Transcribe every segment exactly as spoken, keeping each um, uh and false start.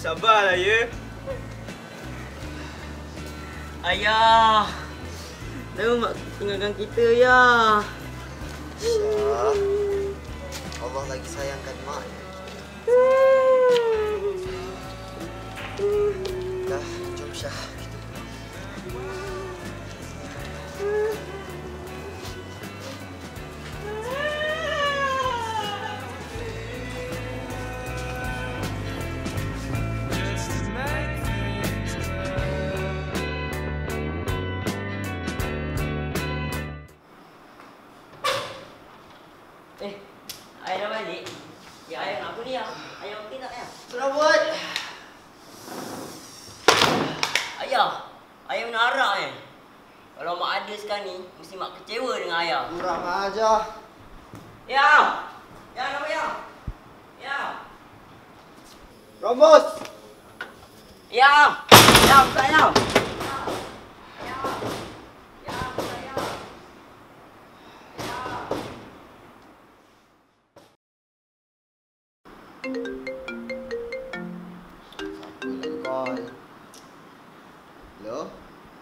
Sabarlah ya. Ayah. Kenapa mak tinggalkan kita ya? Syah, Allah lagi sayangkan mak. Dah, jom Syah. Eh, ayah dah balik? Ya, ayah nak apa ni ya? Ayah okey tak ya? Sudah buat. Ayah, ayah menarak eh. Kalau mak ada sekarang ni, mesti mak kecewa dengan ayah. Kurang ajar. Ya! Ya, kenapa ya? Ya! Rambut. Ya! Ya, bukan ya! Call. Hello?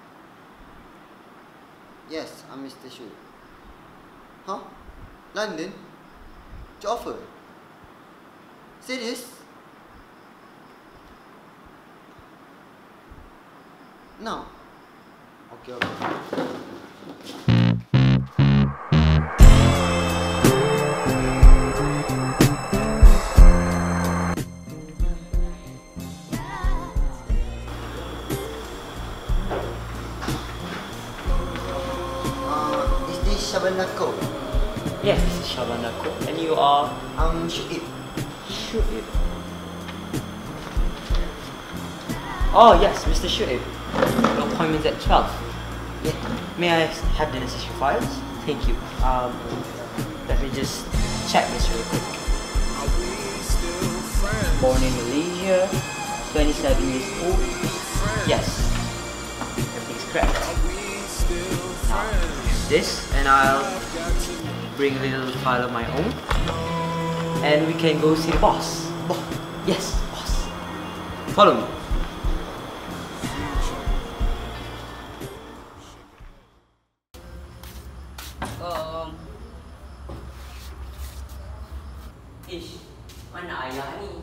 Yes, I'm Mister Shu. Huh? London? Job offer? Serious? No. Okay, okay. Shabanako. Yes, this is Shabanako. And you are? I'm Shuib. Shuib. Oh yes, Mister Shuib. Your appointment's at twelve. Yeah. May I have the necessary files? Thank you. Um, let me just check this real quick. Born in Malaysia, twenty-seven years old. Yes, everything's correct. Now, this, and I'll bring a little file of my own, and we can go see the boss. Boss? Yes, boss. Follow me. Um, ish, mana ayah ni?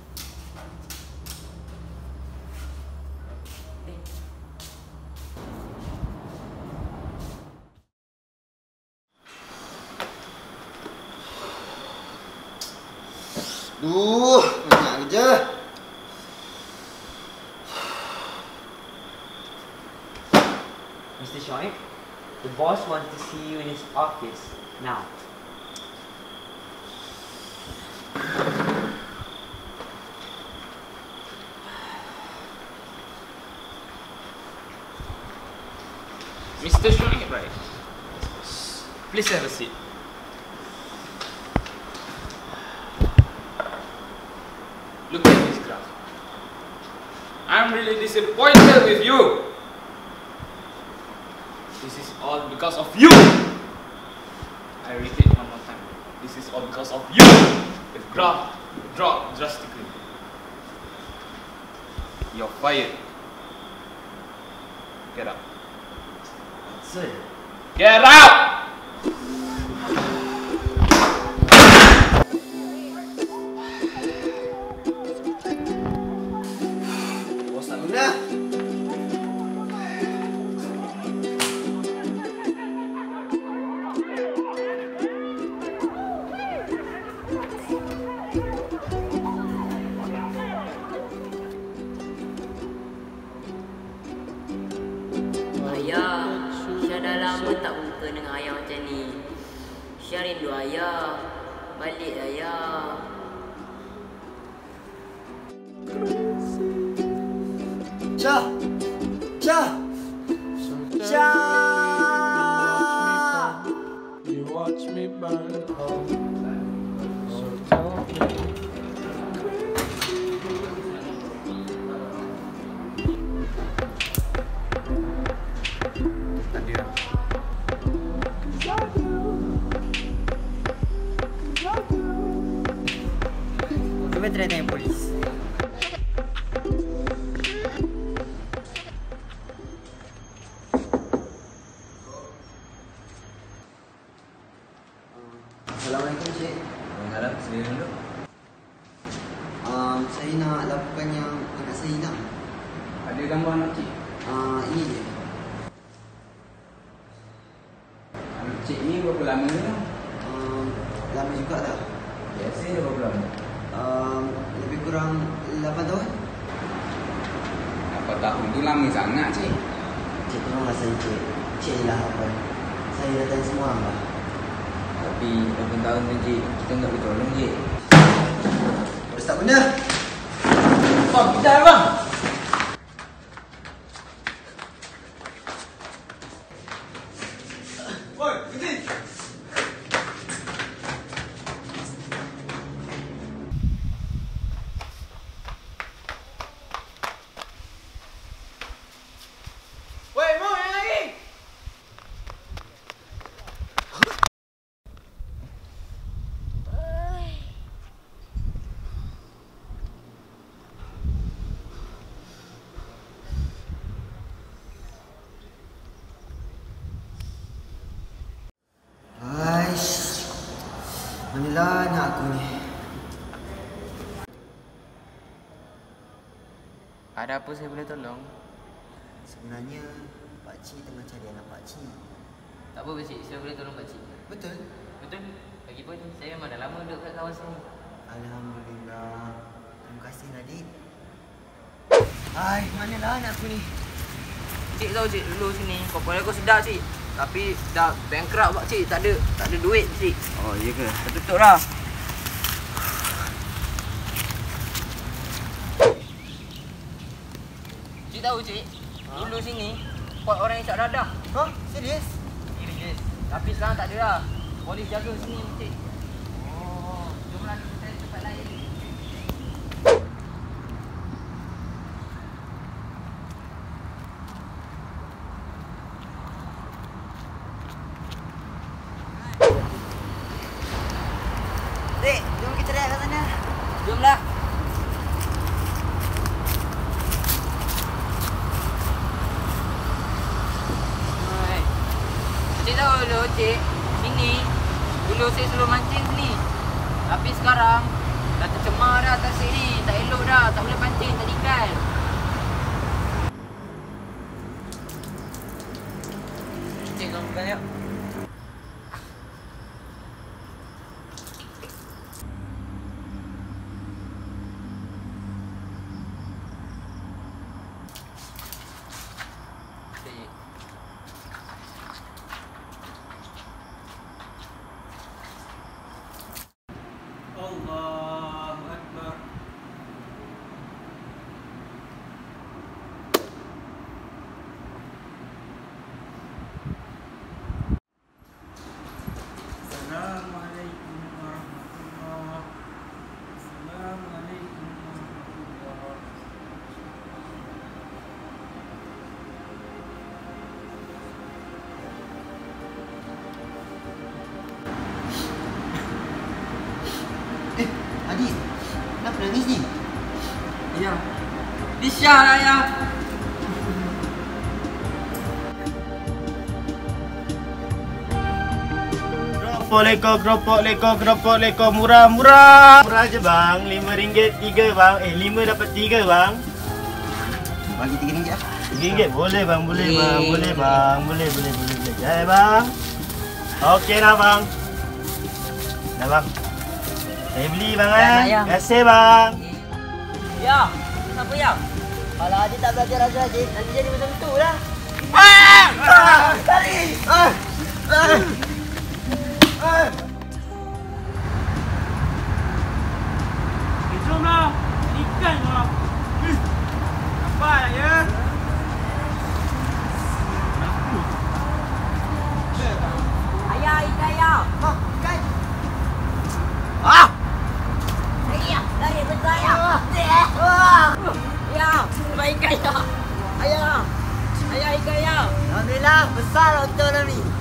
Duh, banyak kerja. Mister Shoaib, the boss wants to see you in his office now. Mister Shoaib, right? Please have a seat. Look at this graph. I'm really disappointed with you. This is all because of you. I repeat one more time. This is all because of you. The graph dropped drastically. You're fired. Get up. Sir. Get out! Bos tak guna. Ayah, Syah dah lama tak berbuka dengan ayah macam ni. Syah rindu ayah. Balik ayah. Syah. Syah. Syah. You watch me burn cold. So tell me. Cuba try tanya polis. laporan yang anak saya hilang. Ada gambar anak cik? Uh, ini dia. Anak cik ni berapa lama ni? Um, lama juga tak? Biasa dah berapa lama? Um, lebih kurang lapan tahun. lapan tahun tu lama sangat cik. Cik tolonglah saya cik. Cik je lah harapan. Saya dah tanya semua orang lah. Tapi lapan tahun tu cik, kita tak boleh tolong cik. Terus tak guna. Bang, kejar bang! Oi, berhenti! Woi, mau yang lagi? Aish. Manalah anak aku ni. Ada apa saya boleh tolong? Sebenarnya pakcik tengah cari anak pakcik. Tak apa Pakcik, saya boleh tolong Pakcik. Betul? Betul? Lagipun saya memang dah lama duduk kat kawasan ni. Alhamdulillah. Terima kasih Nadik. Ai, manalah anak aku ni? Cik tahu cik, dulu sini komponen aku sedap cik. Tapi dah bankrupt pak cik, tak ada tak ada duit cik. Oh, iya ke? Dah tutup dah. Cik tahu cik, dulu sini pot orang isap dadah. Hah? Serius? Serius. Tapi sekarang tak ada dah. Polis jaga sini cik. Oh, jomlah kita cari tempat lain. Dek, jom kita lihat kat sana. Jomlah. Hai. Cik tahu dulu cik, sini dulu saya selalu mancing sini. Tapi sekarang dah tercemar dah atas sini, tak elok dah, tak boleh pancing, tak ada ikan. Cik kau bukan yuk. Cik. Allahu Akbar. Assalamualaikum warahmatullahi wabarakatuh. Assalamualaikum warahmatullahi Eh, Adik. Kenapa nangis ni? Ya. Disha lah ya. Keropok leko, keropok leko, keropok leko, murah, murah. Murah je bang, lima ringgit tiga bang. Eh, lima dapat tiga bang. Bagi tiga ringgit lah. Tiga ringgit boleh bang, boleh bang, boleh bang, boleh, boleh, boleh, boleh. Jaya bang. Okey lah bang. Dah bang. Saya beli bang eh. Ya, Terima kasih bang. Ya. Kenapa ya? Kalau Adik tak belajar rajin Adik, nanti jadi macam tu lah. Bang! Kali! Ah! Ah! Ah! Eh, jomlah. Ikan lah. Nampak tak ya? Ayah, ikan ayah. Ah! Kan? Ah! Ayah, dari besar ayah. Ah! Ya, baik ikan ayah. Ayah. Ayah, ikan ayah. Alhamdulillah, besar untuk dalam ni.